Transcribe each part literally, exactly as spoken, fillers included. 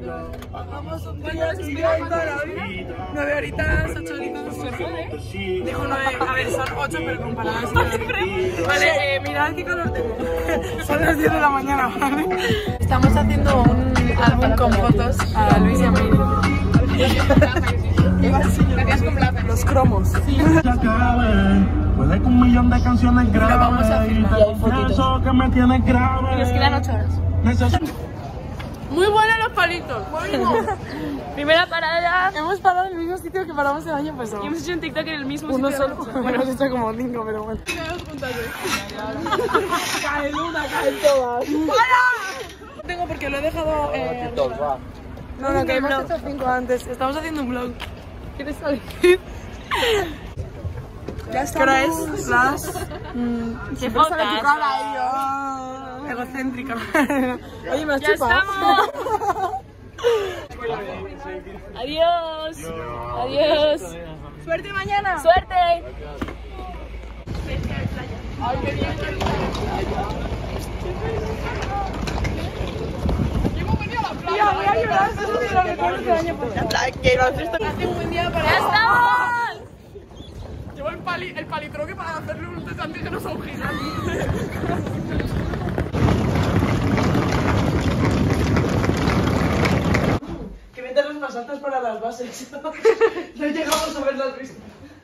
Vamos un día y yo y toda la vida. Nueve horitas, ocho horitas. Dijo nueve, a ver, son ocho, pero comparadas. Vale, eh, mirad qué calor tengo. Son las diez de la mañana, ¿vale? Estamos haciendo un álbum con fotos a Luis y a Miri. Los cromos. Sí. Puede que un millón de canciones graves. Lo vamos a filmar. Eso que me tiene grave. Y nos quedan ocho horas. Muy buenos los palitos. Primera parada. Hemos parado en el mismo sitio que paramos el año pasado. Y hemos hecho un TikTok en el mismo Uno sitio. solo. Bueno, hemos hecho como cinco, pero bueno. Cae una, caen todas. ¡Para! No tengo porque lo he dejado. Eh... No, no, que hemos hecho cinco antes. Estamos haciendo un vlog. ¿Quieres salir? Ya está. ¿Qué hora es? Las. Mmm, ¿Qué fotos? Egocéntrica. Oye, me has ¡Ya chupado. estamos! Adiós. Adiós. Suerte mañana. Suerte. Ay, qué bien. Hemos venido a la playa. Voy a llorar. Eso es lo mejor del año pasado. Que no has visto. Hace un buen día para. ¡Ya estamos! Llevo el, pali, el palitroque para hacerle un test antígenos a un gigante. Que meter las más altas para las bases. No llegamos a ver las vistas.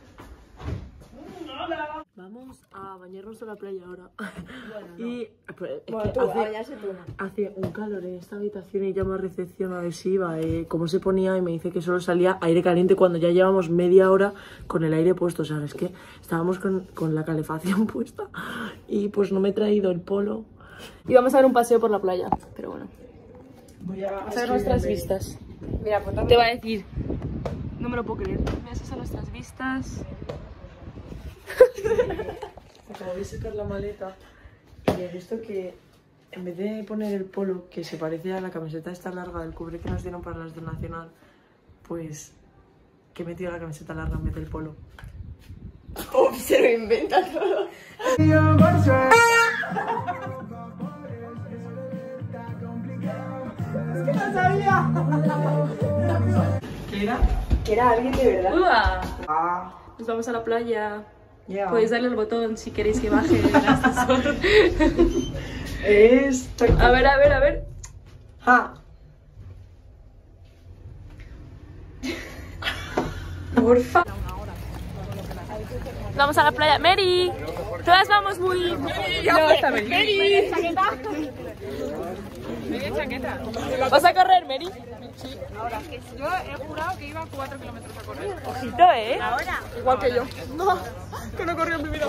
Vamos a bañarnos a la playa ahora. Bueno, y pues, es bueno, que tú, hace, tú, ¿no? hace un calor en esta habitación y llamo a recepción a ver si iba, eh, cómo se ponía, y me dice que solo salía aire caliente cuando ya llevamos media hora con el aire puesto. O sea, es que estábamos con, con la calefacción puesta y pues no me he traído el polo. Y vamos a dar un paseo por la playa, pero bueno. Voy a Vamos a ver nuestras vistas. Mira, pues Te va a decir. No me lo puedo creer. Mira, esas son nuestras vistas. Acabo de sacar la maleta y he visto que en vez de poner el polo, que se parece a la camiseta esta larga del cubre que nos dieron para las del Nacional, pues que he metido la camiseta larga en vez del polo. oh, se lo inventa todo. Es que no sabía. ¿Qué era? Que era alguien de verdad. ¡Uah! Ah, Nos vamos a la playa. ya. Podéis darle al botón si queréis que baje el ascensor. Esto. A ver, a ver, a ver. ¡Ja! Porfa. Vamos a la playa. ¡Mary! Todas vamos muy... No, está Mary. ¡Mary! chaqueta. ¿Vas a correr, Mary? Sí, ahora. Yo he jurado que iba cuatro kilómetros a correr. Ojito, ¿eh? Ahora. Igual que yo. No, que no corrió en mi vida.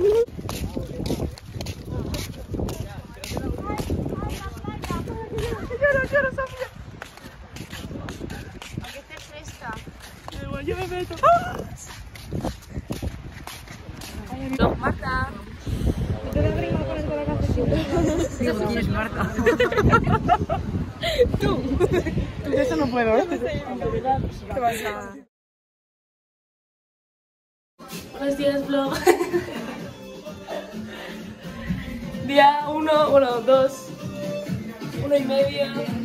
Lloro, lloro, Sofía. Hay que estar fresca. Igual yo me meto. No, Marta. ¿Te voy a abrir la cuarenta de la cafecita? Sí, porque eres Marta. Tú. Tú, eso no puedo, ¿eh? ¿Qué pasa? Buenos días, vlog. Día uno, bueno, dos, uno y medio.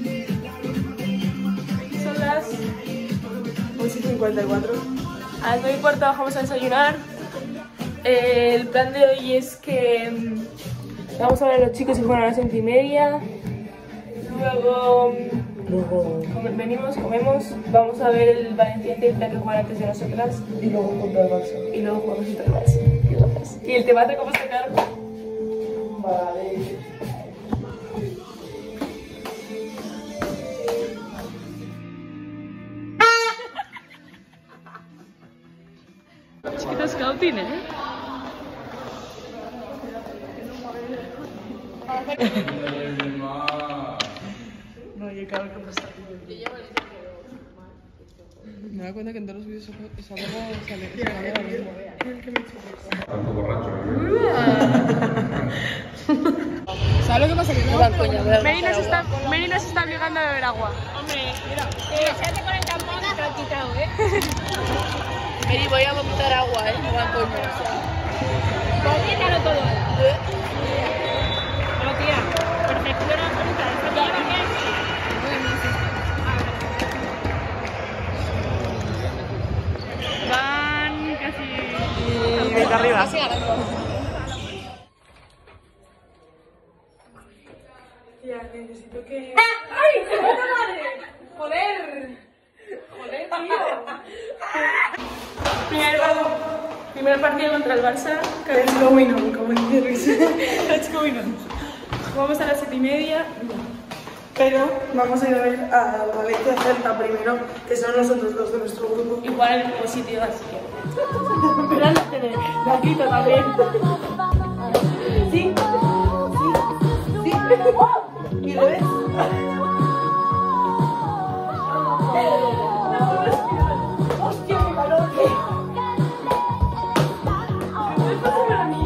Son las once y cincuenta y cuatro. a las nueve y cuarto bajamos a desayunar. Eh, el plan de hoy es que mm, vamos a ver a los chicos que juegan a las once y media. Luego, mm, Luego. come- venimos, comemos, vamos a ver el Valencia-Celta que juegan antes de nosotras. Y luego contra el Barça. Y luego jugamos contra el Barça. ¿Qué haces? ¿Y el debate cómo se carga? Vale. Chiquita scouting, ¿eh? No, y claro que pasa. Me da cuenta que en todos los vídeos esa logo sale esa manera mismo. Tanto borracho, ¿Sabes lo que pasa? Que no da coña. Mary nos está, Mary nos está obligando a beber agua. Hombre, mira. Eh, se hace con el tampón y te lo han quitado, ¿eh? Mary, voy a vomitar agua, ¿eh? No da coña, o sea. Vomítalo todo. No, tía. Perfecciona fruta. ¿Esto lleva qué? Tía, necesito que... ¡Ay! ¡Qué puta madre! ¡Joder! ¡Joder, tío! Primer, primer partido contra el Barça. Let's go in on, como dice Luis. Let's go in. Jugamos a las siete y media. Pero vamos a ir a ver a Valencia Celta primero, que son los otros dos de nuestro grupo. Igual en el mismo sitio, así que. Pero la tele, la quito también. Sí, sí, sí. ¿Y lo ves? ¡Hostia, qué calor! ¿Me pasa a mí?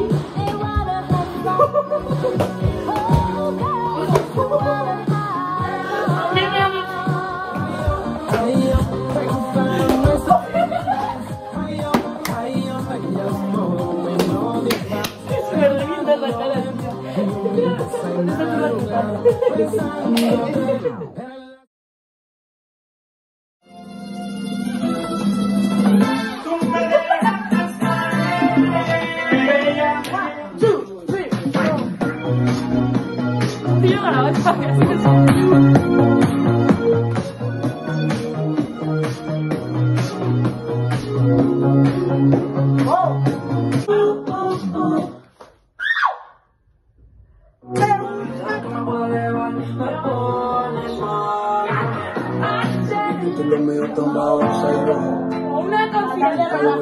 Me revienta la cara. Yo ganaba esta una canción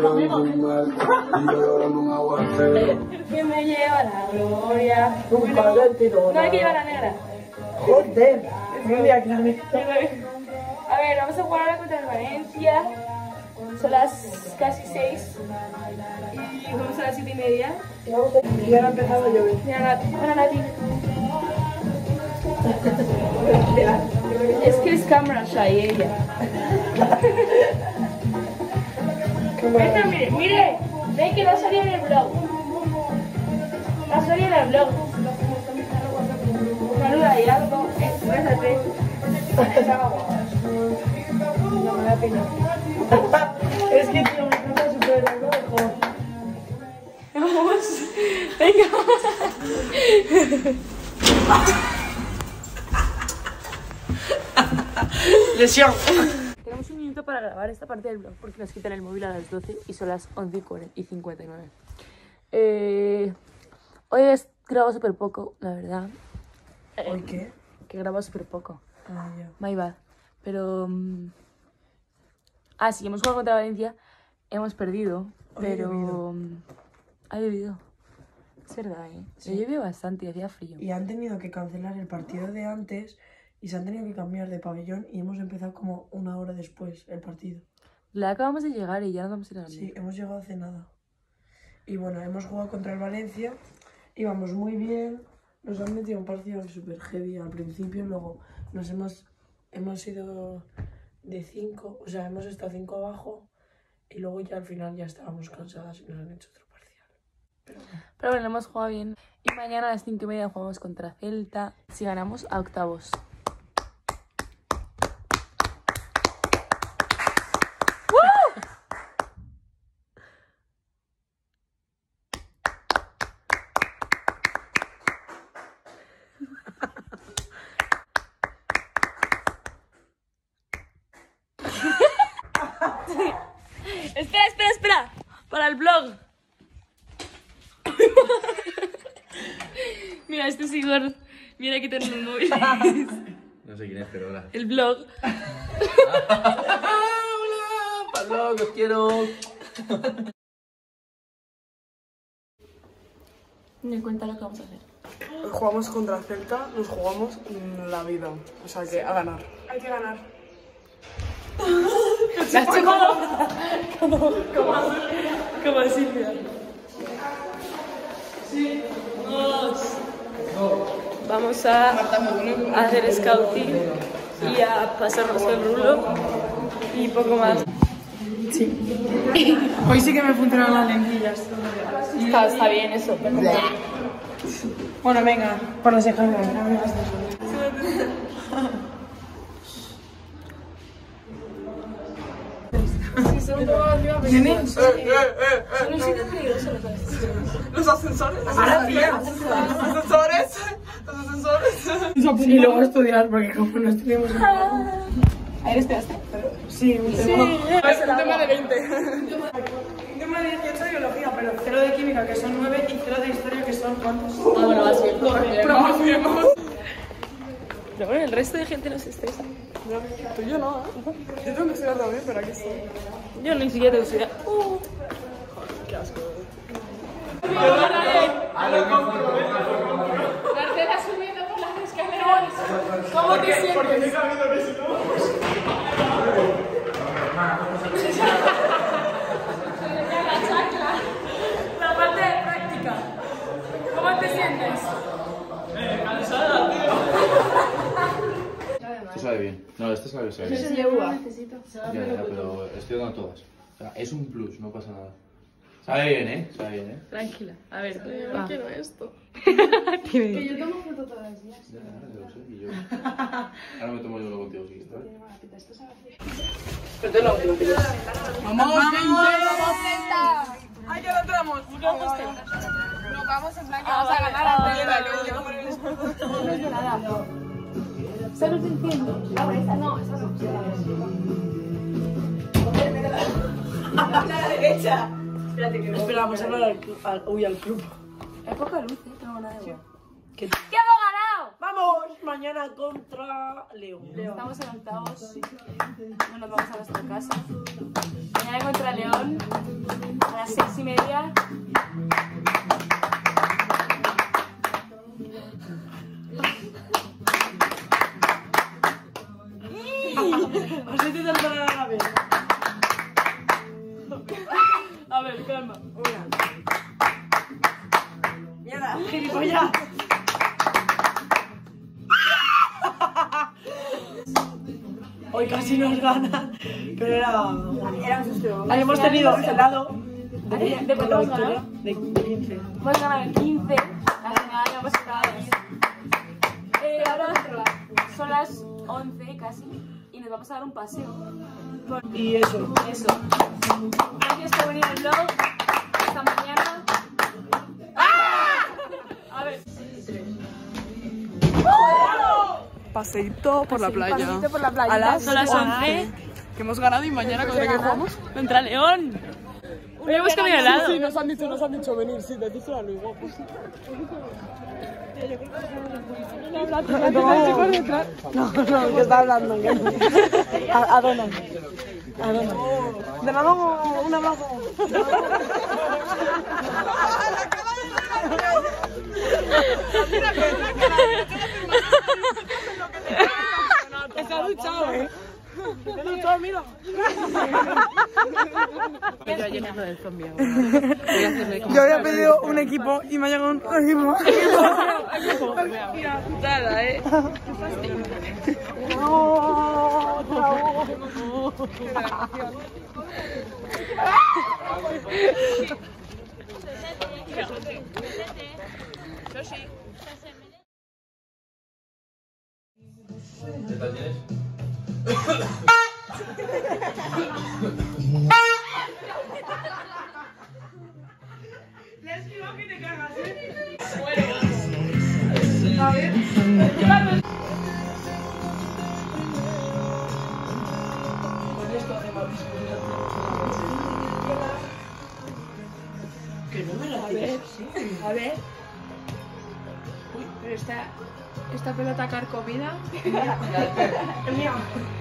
que me lleva a la gloria. No hay que llevar a la negra. Joder, es un día clave. A ver, vamos a jugar ahora contra el Valencia. Son las casi seis. Y vamos a las siete y media. Y ahora ha empezado a llover. Mira, Nati, mira, Nati. Es que es camera shy ella. Esta, mire, mire, ven que no salía en el blog. No salía en el blog. Saluda y algo, exprésate. No me da pena. Es que tío, me encanta súper rojo. Vamos, venga. Lesión. Tenemos un minuto para grabar esta parte del vlog porque nos quitan el móvil a las doce y son las once y cincuenta y nueve. Eh, hoy he grabado súper poco, la verdad. ¿Por qué? Que he grabado súper poco. Ah, ya. My bad. Pero... Um... Ah, sí, hemos jugado contra Valencia. Hemos perdido. Hoy pero... ha llovido. um, Ha llovido. Es verdad, ¿eh? Sí. Ha llovido bastante y hacía frío. Y han tenido que cancelar el partido de antes y se han tenido que cambiar de pabellón y hemos empezado como una hora después el partido. La acabamos de llegar y ya nos vamos a ir a dormir. Sí, hemos llegado hace nada. Y bueno, hemos jugado contra el Valencia, íbamos muy bien, nos han metido un partido súper heavy al principio, luego nos hemos, hemos ido de cinco, o sea, hemos estado cinco abajo y luego ya al final ya estábamos cansadas y nos han hecho otro parcial. Pero bueno. Pero bueno, hemos jugado bien. Y mañana a las cinco y media jugamos contra Celta. Si ganamos, a octavos. Espera, espera, espera. Para el vlog. Mira, este es Igor. Mira que tenemos el móvil. No sé quién es, pero hola. El vlog. ¡Hola! ¡Pablo, os quiero! Me cuenta lo que vamos a hacer. Jugamos contra Celta, nos jugamos la vida, o sea que a ganar. Hay que ganar. ¿La has chocado? Como, como, como Silvia. Sí. Dos. Vamos a hacer scouting y a pasarnos el rulo y poco más. Sí. Hoy sí que me funcionan las lentillas. Está, está bien eso. Bueno, venga, por las ejemplos. Sí, son un poco encima, pero Nene. no, son son un sitio peligroso los ascensores. Los ascensores. Ahora tía. Los ascensores. Los ascensores. Y luego estudiar, porque como no estudiamos nada. ¿Ayer estudiaste? Sí, un tema. Sí, es un tema de veinte. Un tema de dieciocho de biología, pero cero de química, que son nueve, y cero de historia, que son ¿cuántos? Ah, bueno, va a ser. Promocionemos. Pero bueno, el resto de gente no se estresa. Tú y yo no, ¿eh? Yo tengo que estudiar también, pero aquí estoy. Yo ni siquiera tengo que estudiar. Uh. Marcela subiendo por las escaleras. ¿Cómo te sientes? La parte de práctica. ¿Cómo te sientes? Esto sabe bien. No, este sabe, sabe bien. Es de uva. Ya, ya, pero estoy dando todas. O sea, es un plus, no pasa nada. Sabe bien, ¿eh? Sabe bien, ¿eh? Tranquila. A ver. Yo no quiero esto. Que yo tomo foto todos los días. Ya, ya lo sé. Y yo. Ahora me tomo yo uno contigo, si quieres, ¿vale? ¡Vamos! ¡Vamos! ¡Ay, ya lo entramos! Nos vamos en plan que vamos a ganar a No es de nada. ¿Sabes el cielo? Ah, esa no, esa no. a la derecha. Espérate que Espera, vamos a hablar al, club, al, uy, al club. hay poca luz, ¿eh? Tengo nada de agua. ¿Qué? ¿Qué hemos ganado? Vamos, mañana contra León. Estamos en octavos. No nos vamos a nuestra casa. Mañana contra León. A las seis y media. Así te tardará a la vez. A ver, calma. Una. Mierda, gilipollas. Hoy casi nos gana, pero era... Era un susto. Ahí hemos tenido helado ¿De, de cuánto hemos ganado? de, de quince. Hemos ganado el quince. La final hemos estado bien. Eh, ahora son las once casi. Y nos vamos a dar un paseo. Y eso. Eso. Gracias por venir al vlog. Hasta mañana. A ver. Paseíto por la playa. Paseíto por la playa. A las Son las once. Que hemos ganado y mañana contra qué jugamos. Contra León. Hoy hemos comido helado. Sí, nos han dicho, nos han dicho venir, sí, decíselo a Luis, guapos. No, no, que está hablando. A, a Donald. A Donald. De nada, un abrazo. Está duchado, eh. Está duchado, mira. Yo había pedido un equipo y me ha llegado un equipo. Mira, putada, eh. ¿Qué tal tienes? Que no me lo A ver, a ver. Uy, pero esta, esta pelota carcomida. Es mía.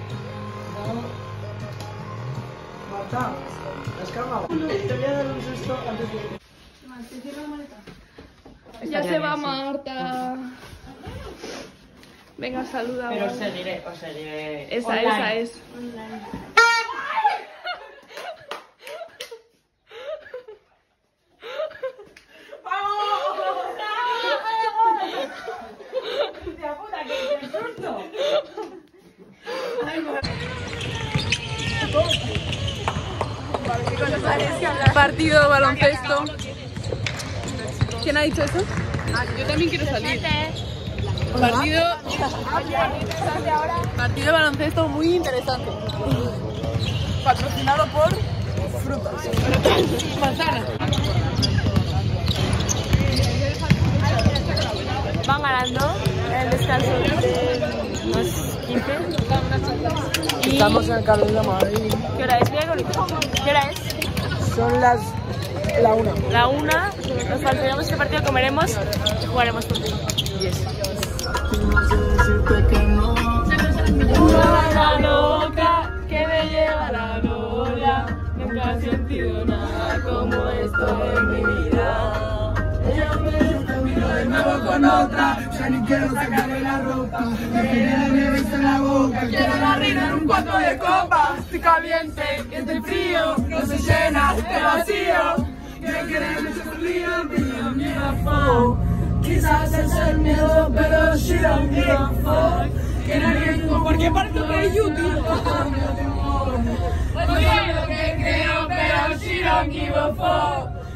Marta, ¿has calmado? Te voy a dar un susto antes de... Ya se va Marta. Venga, saluda. Pero os seguiré, os seguiré. Esa, online. esa es. Partido de baloncesto. ¿Quién ha dicho eso? Yo también quiero salir. Partido, partido de baloncesto muy interesante. patrocinado por frutas. Manzana. Van ganando el descanso de unos quince. Y... Estamos en el Carlos de Madrid. ¿Qué hora es? Mira qué bonito. ¿Qué hora es? Son las... la una. La una. Nos faltaremos este partido, comeremos y jugaremos por ti. Yes. La loca que me lleva a la gloria. Nunca he sentido nada como esto en mi vida. Ella me miró de nuevo con otra. Ya ni quiero sacarle la ropa. Me quiere darle beso en la boca. Quiero darle en un cuarto de copa. Estoy caliente, estoy frío. No se llena, este vacío. Que quiere mucho frío, pero mira fuck. Quizás es el miedo, pero she don't give a fuck. Que nadie por cualquier parte de YouTube. Oye, lo que creo, pero she don't give a fuck.